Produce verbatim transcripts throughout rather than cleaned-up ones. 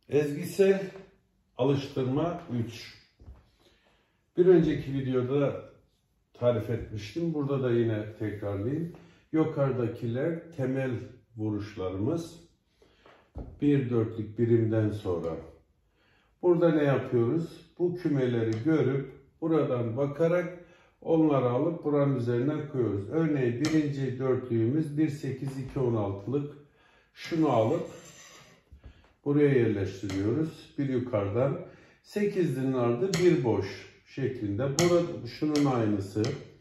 Ezgisel alıştırma üç. Bir önceki videoda tarif etmiştim. Burada da yine tekrarlayayım. Yukarıdakiler temel vuruşlarımız. Bir dörtlük birimden sonra. Burada ne yapıyoruz? Bu kümeleri görüp buradan bakarak onları alıp buranın üzerine koyuyoruz. Örneğin birinci dörtlüğümüz bir sekiz iki on altılık. Şunu alıp buraya yerleştiriyoruz. Bir yukarıdan. sekizlinin ardı bir boş şeklinde. Burada şunun aynısı.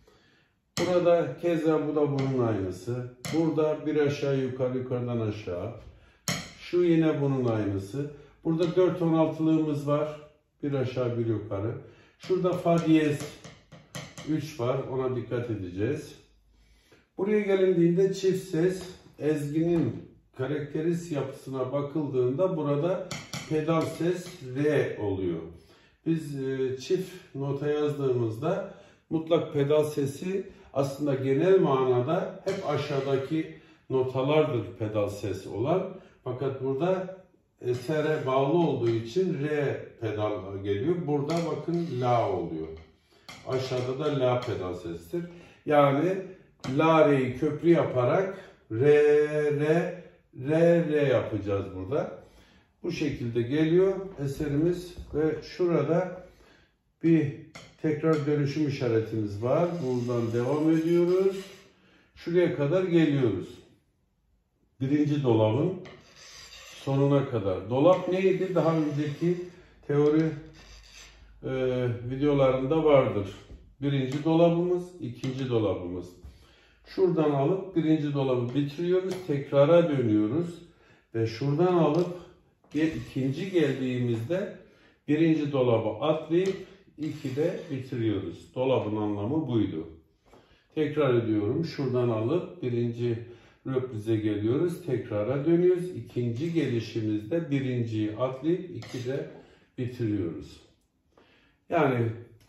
Burada keza bu da bunun aynısı. Burada bir aşağı yukarı, yukarıdan aşağı. Şu yine bunun aynısı. Burada dört on altılığımız var. Bir aşağı bir yukarı. Şurada fa diyez üç var. Ona dikkat edeceğiz. Buraya gelindiğinde çift ses ezginin karakteristik yapısına bakıldığında burada pedal ses re oluyor. Biz e, çift nota yazdığımızda mutlak pedal sesi aslında genel manada hep aşağıdaki notalardır pedal sesi olan. Fakat burada esere bağlı olduğu için re pedal geliyor. Burada bakın la oluyor. Aşağıda da la pedal sesidir. Yani la re'yi köprü yaparak re re re re yapacağız burada. Bu şekilde geliyor eserimiz ve şurada bir tekrar dönüşüm işaretimiz var. Buradan devam ediyoruz. Şuraya kadar geliyoruz. Birinci dolabın sonuna kadar. Dolap neydi? Daha önceki teori e, videolarında vardır. Birinci dolabımız, ikinci dolabımız. Şuradan alıp birinci dolabı bitiriyoruz. Tekrara dönüyoruz. Ve şuradan alıp ikinci geldiğimizde birinci dolabı atlayıp ikide bitiriyoruz. Dolabın anlamı buydu. Tekrar ediyorum. Şuradan alıp birinci röplize geliyoruz. Tekrara dönüyoruz. İkinci gelişimizde birinciyi atlayıp ikide bitiriyoruz. Yani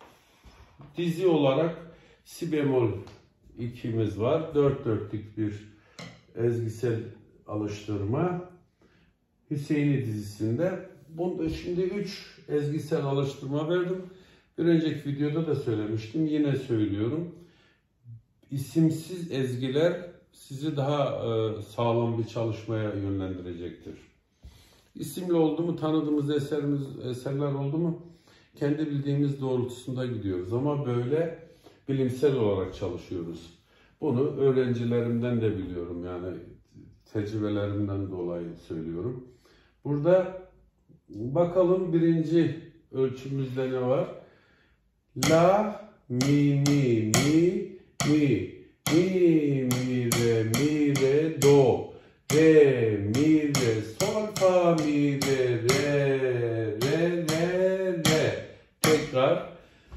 dizi olarak si bemol ikimiz var. Dört dörtlük bir ezgisel alıştırma. Hüseyin'i dizisinde. Bunda şimdi üç ezgisel alıştırma verdim. Bir önceki videoda da söylemiştim. Yine söylüyorum. İsimsiz ezgiler sizi daha e, sağlam bir çalışmaya yönlendirecektir. İsimli oldu mu, tanıdığımız eserimiz, eserler oldu mu kendi bildiğimiz doğrultusunda gidiyoruz. Ama böyle bilimsel olarak çalışıyoruz. Bunu öğrencilerimden de biliyorum, yani tecrübelerimden dolayı söylüyorum. Burada bakalım birinci ölçümüzde ne var? La, mi, mi, mi, mi, mi, mi, re, mi, re, do, re, mi, re, sol, fa, mi, re, re, re, re, re. Tekrar.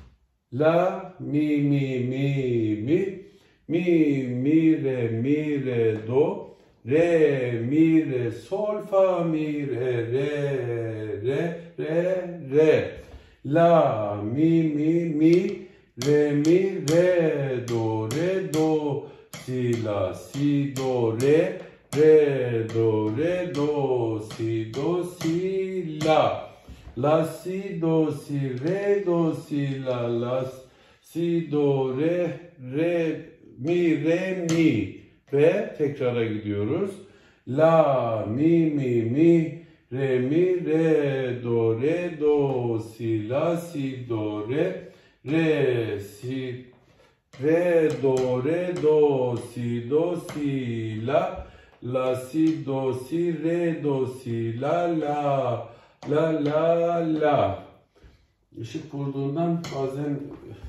La, mi, mi, mi, mi, mi, mi, re, mi, re, do, re, mi, re, sol, fa, mi, re, re, re, re, re. La, mi, mi, mi, re, mi, re, do, re, do, si, la, si, do, re, re, do, re, do, si, do, si, la. La, si, do, si, re, do, si, la, la, si, do, re, re, mi, re, mi. Ve tekrara gidiyoruz. La, mi, mi, mi, re, mi, re, do, re, do, si, la, si, do, re, re, si, re, do, re, do, si, do, si, la, la, si, do, si, re, do, si, la, la, la, la, la. Işık vurduğundan bazen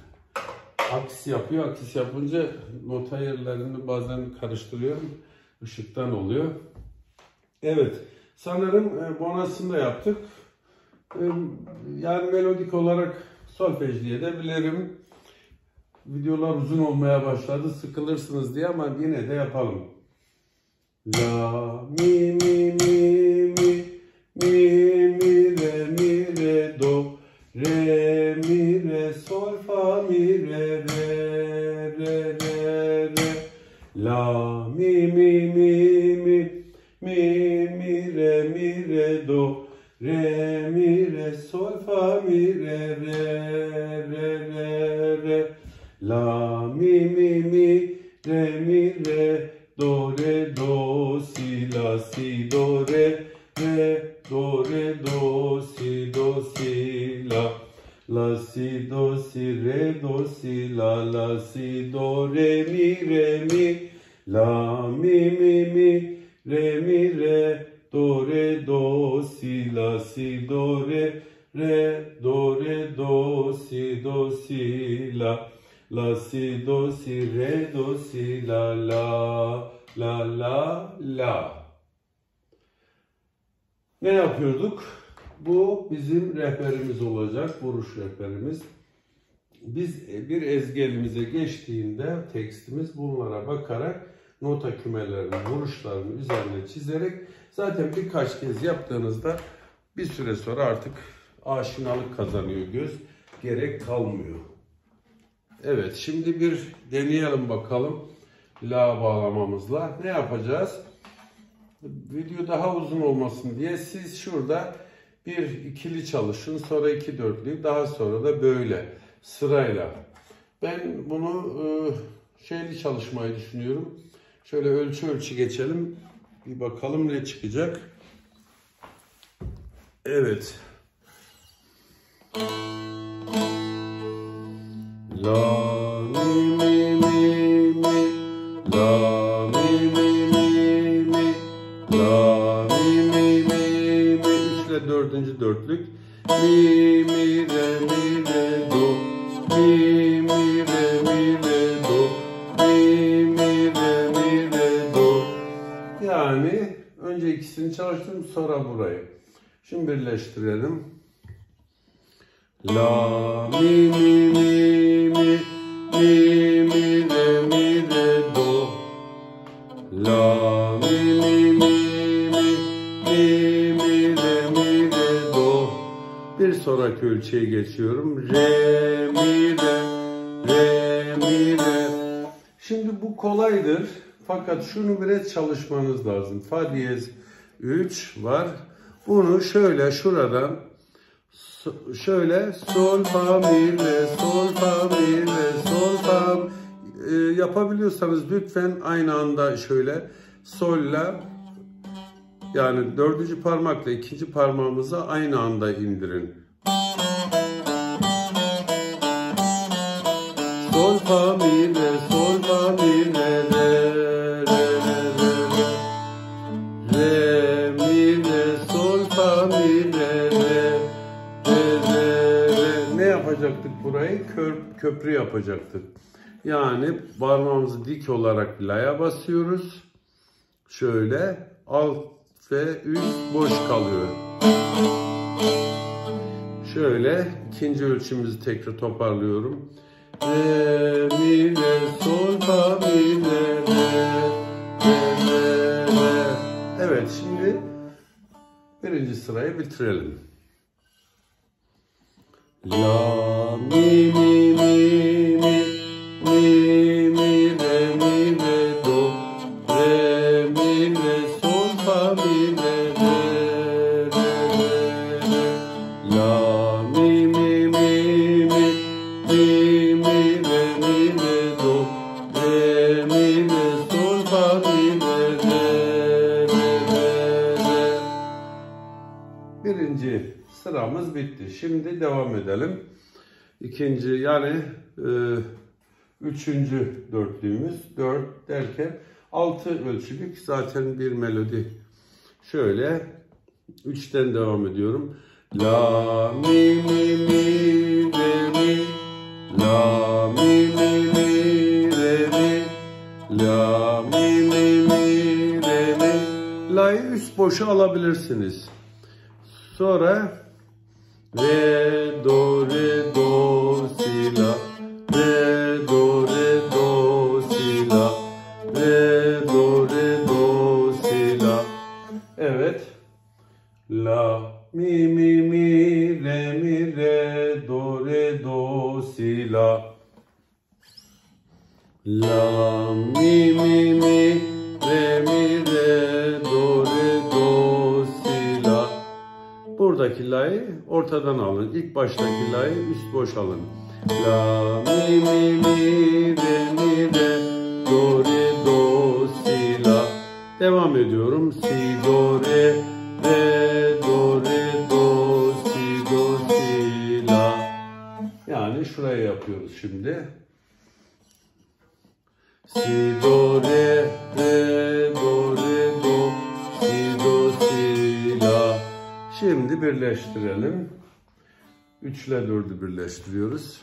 aks yapıyor. Aks yapınca nota yerlerini bazen karıştırıyorum. Işıktan oluyor. Evet. Sanırım bonasını da yaptık. Yani melodik olarak solfej diye de bilirim. Videolar uzun olmaya başladı. Sıkılırsınız diye ama yine de yapalım. La, mi, mi, mi, mi, mi, mi, re, mi, re, do, re, mi, re, sol, fa, mi, re, re, re, re, re. La, mi, mi, mi, mi, mi, mi, re, mi, re, do, re mi re sol fa mi re re re re re la mi mi mi re mi re do re do si la si do re re do re do si do si la la si do si re do si la la si do re mi re mi la mi mi mi re mi re do re do si la si do re re do re do si do si la la si do si re do si la la la la la. Ne yapıyorduk? Bu bizim rehberimiz olacak, vuruş rehberimiz. Biz bir ezgi elimize geçtiğinde tekstimiz bunlara bakarak nota kümelerinin vuruşlarını üzerine çizerek zaten birkaç kez yaptığınızda bir süre sonra artık aşinalık kazanıyor göz. Gerek kalmıyor. Evet, şimdi bir deneyelim bakalım la bağlamamızla. Ne yapacağız? Video daha uzun olmasın diye siz şurada bir ikili çalışın, sonra iki dörtlü, daha sonra da böyle sırayla. Ben bunu e, şeyli çalışmayı düşünüyorum. Şöyle ölçü ölçü geçelim. Bir bakalım ne çıkacak. Evet. La mi mi mi mi la mi mi mi mi la mi mi mi mi üç ile dördüncü dörtlük mi mi re mi re do mi mi re mi re do mi mi re mi re do. Yani önce ikisini çalıştım, sonra burayı. Şimdi birleştirelim. La mi mi mi mi mi mi re mi re do la mi mi mi mi mi mi re mi re do. Bir sonraki ölçüye geçiyorum. Re mi re re mi re. Şimdi bu kolaydır. Fakat şunu biraz çalışmanız lazım. Fa diyez üç var. Bunu şöyle şuradan şöyle sol fa mi re sol fa mi re sol fa e, yapabiliyorsanız lütfen aynı anda şöyle solla, yani dördüncü parmakla ikinci parmağımızı aynı anda indirin. Sol fa mi re sol fa mi re re re re re mi re sol fa mi re re. Ne yapacaktık burayı? Köp köprü yapacaktık. Yani parmağımızı dik olarak la'ya basıyoruz. Şöyle alt ve üst boş kalıyor. Şöyle ikinci ölçümüzü tekrar toparlıyorum. Re, mi, re, sol, fa, mi, re, re, re, re. Evet, şimdi birinci sırayı bitirelim. La mi mi mi mi mi mi re mi re do re mi re sol fa mi re re re re la mi mi mi mi mi mi re mi re do re mi re sol fa mi re re re re. Birinci sıramız bitti. Şimdi devam edelim. İkinci yani e, üçüncü dörtlüğümüz dört derken altı ölçülük zaten bir melodi. Şöyle üçten devam ediyorum. La mi mi mi re mi la mi mi mi re mi la mi mi mi re mi. La'yı üst boşa alabilirsiniz. Sonra re do re do si la re do re do si la re do re do si la. Evet. La mi mi mi re mi re do re do si la. La mi mi mi re mi re do re do si la. Burada baştaki la'yı ortadan alın. İlk baştaki la'yı üst boş alın. La mi mi mi re mi re do re do si la. Devam ediyorum. Si do re re do re do si do si la. Yani şuraya yapıyoruz şimdi. Si do re re do re do si do si la. Şimdi birleştirelim. üç ile dördü birleştiriyoruz.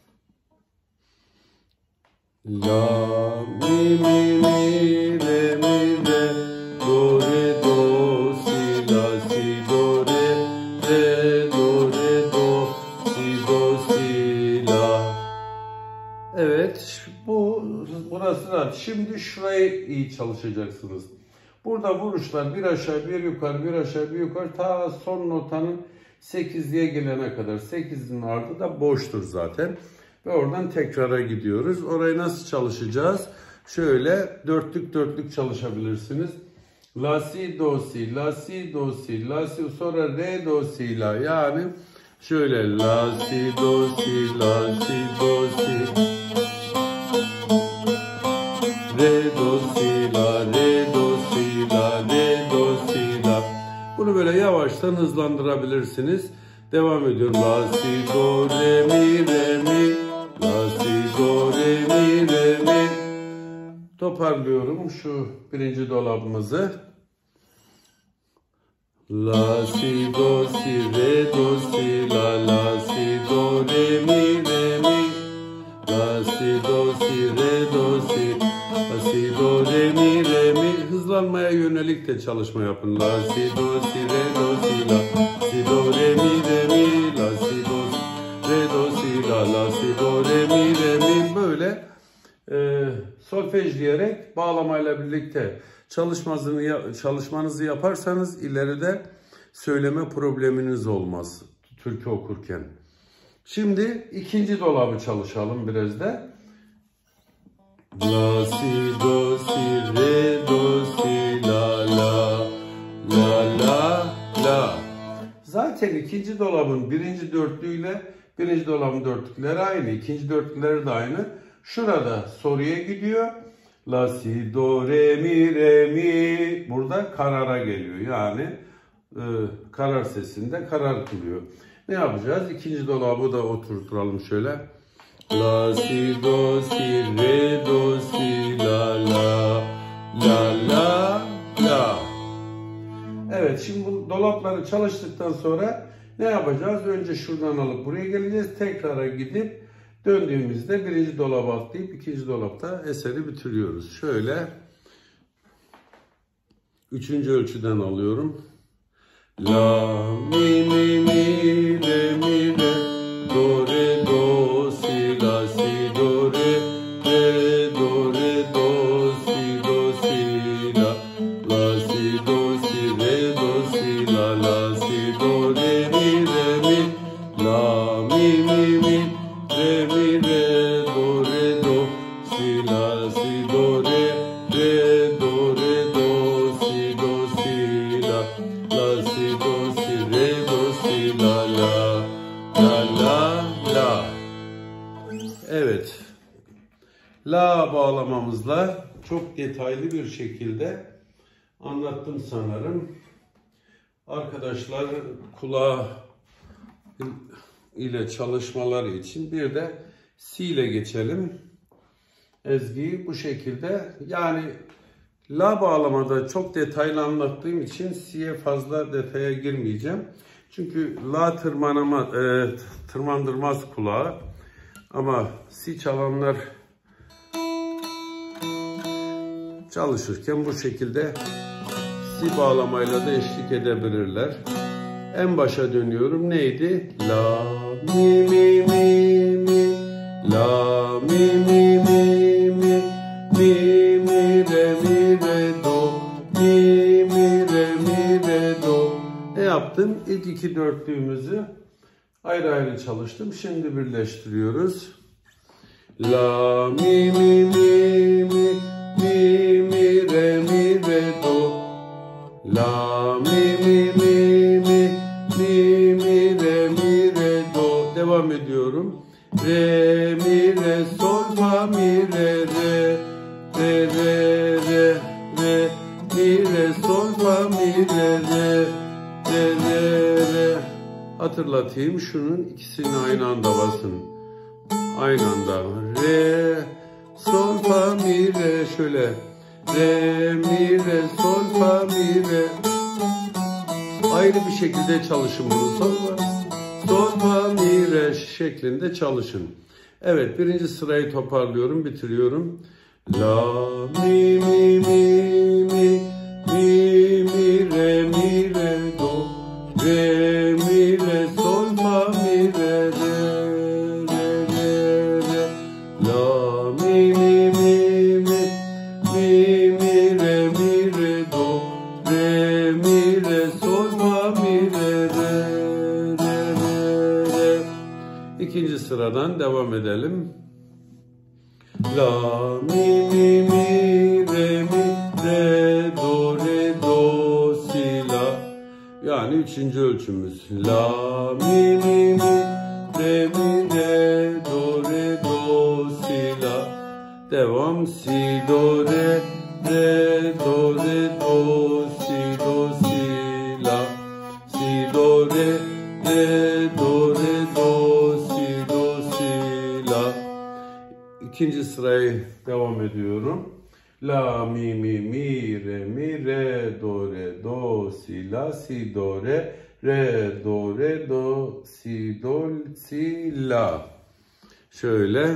La mi mi mi re mi re do re do si la si do re re do re do si do si la. Evet, bu burası rahat. Şimdi şurayı iyi çalışacaksınız. Burada vuruşlar bir aşağı bir yukarı bir aşağı bir yukarı ta son notanın sekizliğe gelene kadar. sekizin ardı da boştur zaten. Ve oradan tekrara gidiyoruz. Orayı nasıl çalışacağız? Şöyle dörtlük dörtlük çalışabilirsiniz. La si do si, la si do si, la si, sonra re do si la. Yani şöyle la si do si, la si do si, re do si la, re do si la, re do si la. Bunu böyle yavaştan hızlandırabilirsiniz. Devam ediyorum. La si do re mi re mi, la si do re mi re mi. Toparlıyorum şu birinci dolabımızı. La si do si re do si la, la si do re mi re mi, la si do si re do si, la si do re mi re mi. Hızlanmaya yönelik de çalışma yapın. La si do si re do si la, si do re mi re mi, la si do re do si la, la si do re mi re mi. Böyle e, solfejleyerek bağlamayla birlikte çalışmanızı, çalışmanızı yaparsanız ileride söyleme probleminiz olmaz türkü okurken. Şimdi ikinci dolabı çalışalım biraz da. La si do si re do si la la la la la. Zaten ikinci dolabın birinci dörtlüğüyle birinci dolabın dörtlükleri aynı. İkinci dörtlükleri de aynı. Şurada soruya gidiyor. La si do re mi re mi. Burada karara geliyor. Yani e, karar sesinde karar kılıyor. Ne yapacağız? İkinci dolabı da oturturalım şöyle. La si do si re do si la la la la la. Evet, şimdi bu dolapları çalıştıktan sonra ne yapacağız? Önce şuradan alıp buraya geleceğiz. Tekrara gidip döndüğümüzde birinci dolaba atlayıp ikinci dolapta eseri bitiriyoruz. Şöyle üçüncü ölçüden alıyorum. La mi mi mi re mi re do re do si la si do re re do re do si do si la, la si do si re do si la, la si do re mi re mi, la mi mi mi re mi re do re do si la si do re re do re do si do si la, la si do si re do si la la la la la. Evet. La bağlamamızla çok detaylı bir şekilde anlattım sanırım. Arkadaşlar kulağı ile çalışmaları için bir de si ile geçelim. Ezgiyi bu şekilde, yani la bağlamada çok detaylı anlattığım için si'ye fazla detaya girmeyeceğim. Çünkü la tırmanama, e, tırmandırmaz kulağı. Ama si çalanlar çalışırken bu şekilde si bağlamayla da eşlik edebilirler. En başa dönüyorum. Neydi? La mi mi mi mi, la mi mi mi mi, mi mi re mi re do, mi mi re mi re do. Ne yaptım? İlk iki dörtlüğümüzü ayrı ayrı çalıştım. Şimdi birleştiriyoruz. La mi mi mi mi, mi mi re mi re do, la mi mi mi mi, mi toparlıyorum. Re, mi, re, sol, fa, mi, re, re. Re, re, re, re. Mi, re, sol, fa, mi, re, re. Re, re, re. Hatırlatayım, şunun ikisini aynı anda basın. Aynı anda. Re, sol, fa, mi, re. Şöyle. Re, mi, re, sol, fa, mi, re. Ayrı bir şekilde çalışın bunu. Sol, sol, fa, mi, re şeklinde çalışın. Evet, birinci sırayı toparlıyorum, bitiriyorum. La, mi, mi, mi, mi, mi, mi, re, mi, re, do. Re, mi, re, sol, fa, mi, re, re, re, re, re. La, mi, mi, mi, mi, mi, mi, re, mi, re, do. Re, mi, re, sol, fa, mi, re, re, re, re, re. İkinci sıradan devam edelim. La, mi, mi, mi, re, mi, re, do, re, do, si, la. Yani üçüncü ölçümüz. La, mi, mi, mi, re, mi, re, do, re, do, si, la. Devam. Si, do, re, re, do, re, do, si, do, si, la. Si, do, re, re, do, re, do, si, do, si, la. İkinci sırayı devam ediyorum. La, mi, mi, mi, re, mi, re, do, re, do, si, la, si, do, re, re, do, re, do, si, do, si, la. Şöyle.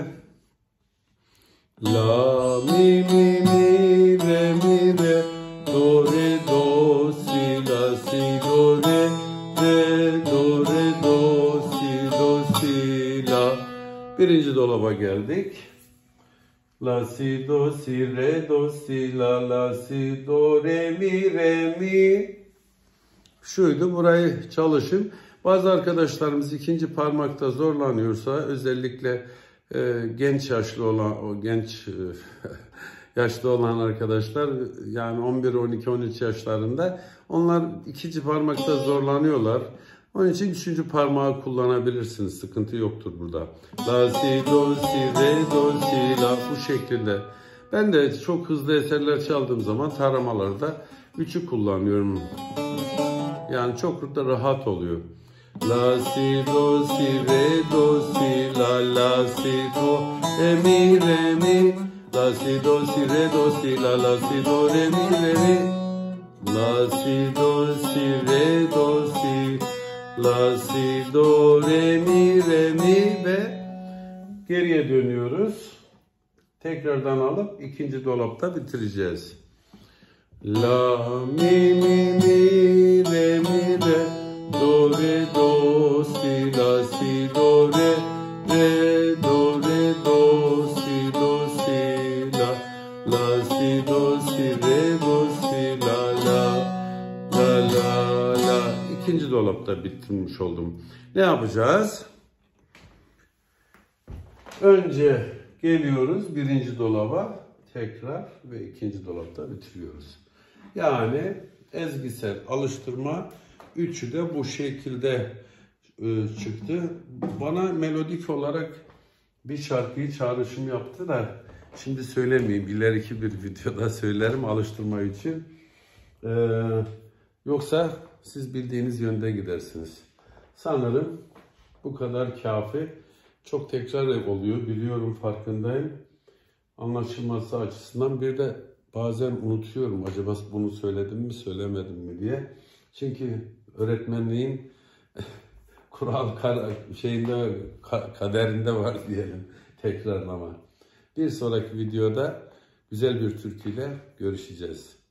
La, mi, mi, mi, re, mi, re, do, re, do, si, la, si, do, re, re, do, re, do, si, do, si, la. Birinci dolaba geldik. La, si, do, si, re, do, si, la, la, si, do, re, mi, re, mi. Şuydu, burayı çalışın. Bazı arkadaşlarımız ikinci parmakta zorlanıyorsa, özellikle e, genç yaşlı olan, o genç e, yaşlı olan arkadaşlar, yani on bir, on iki, on üç yaşlarında, onlar ikinci parmakta zorlanıyorlar. Onun için üçüncü parmağı kullanabilirsiniz. Sıkıntı yoktur burada. La, si, do, si, re, do, si, la. Bu şekilde. Ben de çok hızlı eserler çaldığım zaman taramalarda üçü kullanıyorum. Yani çok da rahat oluyor. La, si, do, si, re, do, si, la, la, si, do, re, mi, re, mi. La, si, do, si, re, do, si, la, la, si, do, re, mi, re, mi. La, si, do, si, re, do, si, la, si, do, re, mi, re, mi ve geriye dönüyoruz. Tekrardan alıp ikinci dolapta bitireceğiz. La, mi, mi, mi, re, mi, re, do, re, do, si, la, si, do, re, re, do, re, do, si, do, si, la, la, si, do, si, re, do, si, la, la, la, la, la. İkinci dolapta bitirmiş oldum. Ne yapacağız? Önce geliyoruz birinci dolaba tekrar ve ikinci dolapta bitiriyoruz. Yani ezgisel alıştırma üçü de bu şekilde e, çıktı. Bana melodik olarak bir şarkıyı çağrışım yaptı da şimdi söylemeyeyim. İleriki bir videoda söylerim alıştırma için. Ee, yoksa siz bildiğiniz yönde gidersiniz. Sanırım bu kadar kafi. Çok tekrar oluyor. Biliyorum, farkındayım. Anlaşılması açısından bir de bazen unutuyorum. Acaba bunu söyledim mi söylemedim mi diye. Çünkü öğretmenliğin kural şeyinde kaderinde var diyelim tekrarlama. Bir sonraki videoda güzel bir türküyle görüşeceğiz.